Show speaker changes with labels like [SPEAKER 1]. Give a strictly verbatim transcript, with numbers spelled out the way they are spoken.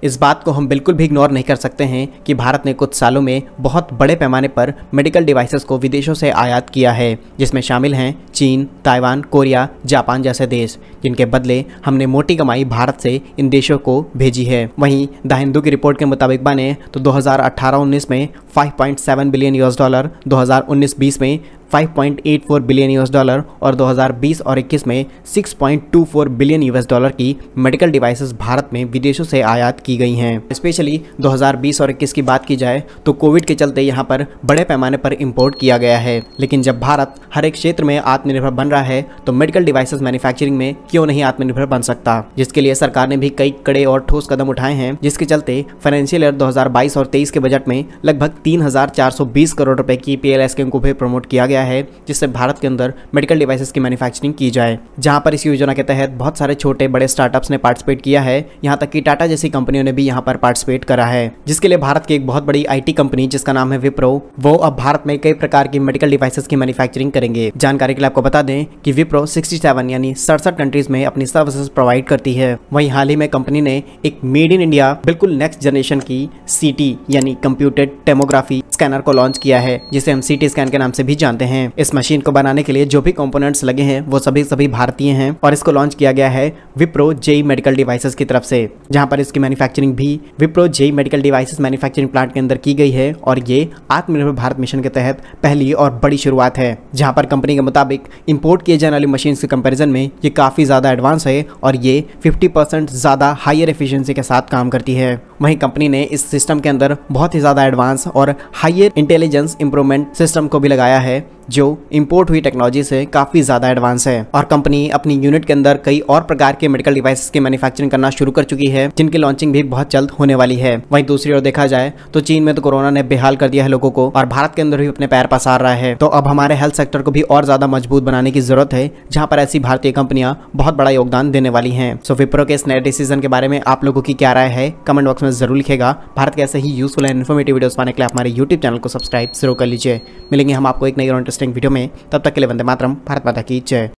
[SPEAKER 1] इस बात को हम बिल्कुल भी इग्नोर नहीं कर सकते हैं कि भारत ने कुछ सालों में बहुत बड़े पैमाने पर मेडिकल डिवाइसेस को विदेशों से आयात किया है, जिसमें शामिल हैं चीन, ताइवान, कोरिया, जापान जैसे देश, जिनके बदले हमने मोटी कमाई भारत से इन देशों को भेजी है। वहीं द हिंदू की रिपोर्ट के मुताबिक बने तो दो हज़ार अठारह उन्नीस में पाँच पॉइंट सात बिलियन यूएस डॉलर, दो हज़ार उन्नीस बीस में पाँच पॉइंट आठ चार बिलियन यूएस डॉलर और दो हज़ार बीस और इक्कीस में छह पॉइंट दो चार बिलियन यूएस डॉलर की मेडिकल डिवाइसेस भारत में विदेशों से आयात की गई हैं। स्पेशली दो हज़ार बीस और इक्कीस की बात की जाए तो कोविड के चलते यहाँ पर बड़े पैमाने पर इंपोर्ट किया गया है। लेकिन जब भारत हर एक क्षेत्र में आत्मनिर्भर बन रहा है तो मेडिकल डिवाइसेस मैन्युफैक्चरिंग में क्यों नहीं आत्मनिर्भर बन सकता, जिसके लिए सरकार ने भी कई कड़े और ठोस कदम उठाए हैं, जिसके चलते फाइनेंशियल ईयर दो हज़ार बाईस और तेईस के बजट में लगभग तीन हज़ार चार सौ बीस करोड़ रुपए की पीएलआई स्कीम को भी प्रमोट किया गया है, जिससे भारत के अंदर मेडिकल डिवाइसेस की मैन्युफैक्चरिंग की जाए। जहां पर इस योजना के तहत बहुत सारे छोटे बड़े स्टार्टअप्स ने पार्टिसिपेट किया है, यहां तक कि टाटा जैसी कंपनियों ने भी यहां पर पार्टिसिपेट करा है, जिसके लिए भारत की एक बहुत बड़ी आईटी कंपनी जिसका नाम है विप्रो, वो अब भारत में कई प्रकार की मेडिकल डिवाइसेस की मैन्युफैक्चरिंग करेंगे। जानकारी के लिए आपको बता दें कि विप्रो सड़सठ यानी सड़सठ कंट्रीज में अपनी सर्विसेज प्रोवाइड करती है। वहीं हाल ही में कंपनी ने एक मेड इन इंडिया बिल्कुल नेक्स्ट जनरेशन की सीटी यानी कंप्यूटेड टोमोग्राफी स्कैनर को लॉन्च किया है, जिसे हम सीटी स्कैन के नाम से भी जानते हैं। इस मशीन को बनाने के लिए जो भी कंपोनेंट्स लगे हैं वो सभी सभी भारतीय हैं और इसको लॉन्च किया गया है विप्रो जेई मेडिकल डिवाइसेस की तरफ से, जहां पर इसकी मैन्युफैक्चरिंग भी Wipro GE medical devices manufacturing plant के अंदर की गई है। और ये आत्मनिर्भर भारत मिशन के तहत पहली और बड़ी शुरुआत है, जहां पर कंपनी के मुताबिक इंपोर्ट किए जाने वाली मशीन के कंपेरिजन में ये काफी ज्यादा एडवांस है और ये पचास परसेंट ज्यादा हायर एफिशिएंसी के साथ काम करती है। वहीं कंपनी ने इस सिस्टम के अंदर बहुत ही ज्यादा एडवांस और हायर इंटेलिजेंस इंप्रूवमेंट सिस्टम को भी लगाया है, जो इंपोर्ट हुई टेक्नोलॉजी से काफी ज्यादा एडवांस है। और कंपनी अपनी यूनिट के अंदर कई और प्रकार के मेडिकल डिवाइसेस की मैन्युफैक्चरिंग करना शुरू कर चुकी है, जिनकी लॉन्चिंग भी बहुत जल्द होने वाली है। वहीं दूसरी ओर देखा जाए तो चीन में तो कोरोना ने बेहाल कर दिया है लोगों को और भारत के अंदर भी अपने पैर पसार रहा है। तो अब हमारे हेल्थ सेक्टर को भी और ज्यादा मजबूत बनाने की जरूरत है, जहां पर ऐसी भारतीय कंपनियां बहुत बड़ा योगदान देने वाली हैं। सो विप्रो के इस नए डिसीजन के बारे में आप लोगों की क्या राय है, कमेंट बॉक्स में जरूर लिखेगा। भारत के ऐसे ही यूजफुल एंड इन्फॉर्मेटिव वीडियोस पाने के लिए हमारे यूट्यूब चैनल को सब्सक्राइब जरूर कर लीजिए। मिलेंगे हम आपको एक नई और इंटरेस्टिंग वीडियो में, तब तक के लिए वंदे मातरम, भारत माता की जय।